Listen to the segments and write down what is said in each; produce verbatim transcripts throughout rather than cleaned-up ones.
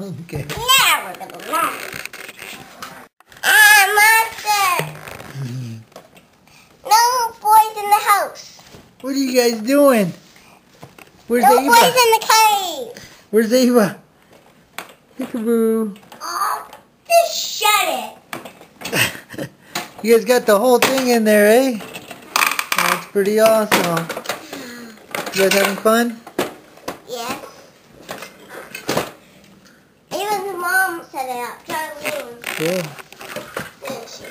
Okay. Now we're gonna laugh. Ah, monster! No boys in the house. What are you guys doing? Where's No Ava? boys in the cave. Where's Ava? Peekaboo. Oh, just shut it. You guys got the whole thing in there, eh? That's pretty awesome. You guys having fun? Yes. Even the mom set it up. Charlene. Cool. Didn't she?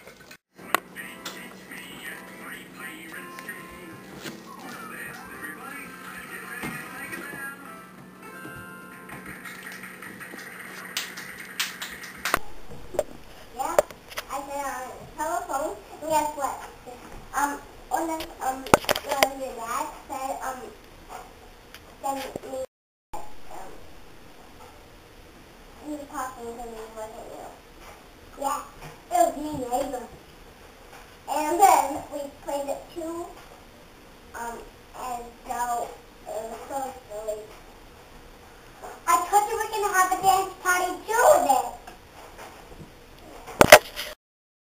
Yeah. I said on the telephone. And guess what? Um, on the um, when your dad said um, then me um, he was talking to me, wasn't you? Yeah, it was me and Ava. And then we played it two um